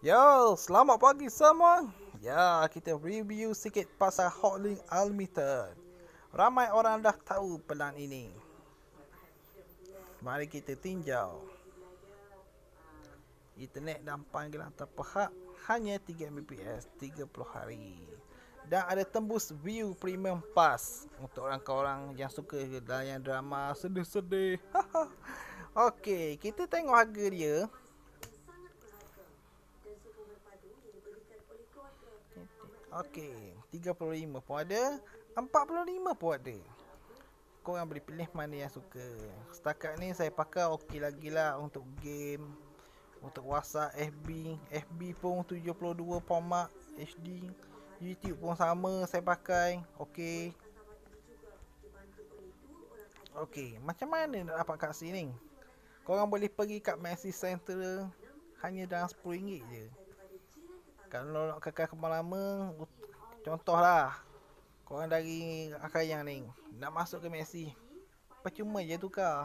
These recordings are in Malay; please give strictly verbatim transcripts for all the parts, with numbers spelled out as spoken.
Yo, selamat pagi semua. Ya, kita review sikit pasal Hotlink Unlimited. Ramai orang dah tahu pelan ini. Mari kita tinjau. Internet dan panggilan terpihak hanya tiga Mbps tiga puluh hari. Dan ada tembus view premium pass untuk orang-orang yang suka layan drama sedih-sedih. Okey, kita tengok harga dia. Okey, tiga puluh lima pun ada, empat puluh lima pun ada. Korang boleh pilih mana yang suka. Setakat ni saya pakai okey lagi lah untuk game, untuk WhatsApp, F B. F B pun tujuh puluh dua format H D. YouTube pun sama saya pakai. Okey. Okey, macam mana nak dapat kat sini? Korang boleh pergi kat Maxi Center hanya dalam sepuluh ringgit je. Kalau nak kekal lama, contohlah korang dari Akayang ni nak masuk ke Maxi, percuma je tukar.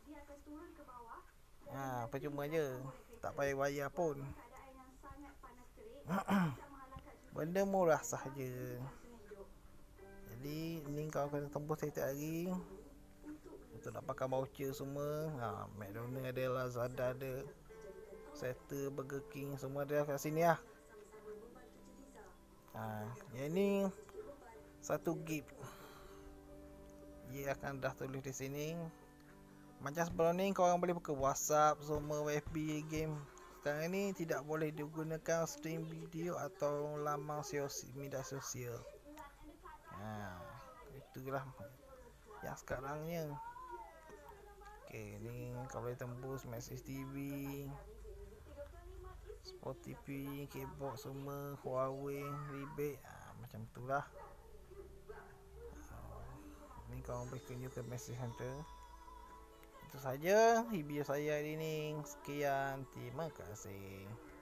Ha, percuma je. Tak payah bayar pun. Benda murah sahaja. Jadi ni kau kena tembus setiap hari untuk nak pakai voucher semua. Ha, McDonald ada, Lazada ada, Settle, Burger King semua ada kat sini lah. Ha, yang ni satu gig. Ia akan dah tulis di sini. Macam sebelum ni korang boleh buka WhatsApp, semua F B game. Sekarang ni tidak boleh digunakan stream video atau laman sosial, media sosial. Ha, itulah yang sekarangnya. Okey, ni kau boleh tembus Message T V, Sport T V, Kbox semua, Huawei, rebate. Ha, macam itulah. Ha, ni kau boleh kunjung ke Message Center. Itu saja review saya hari ini. Sekian, terima kasih.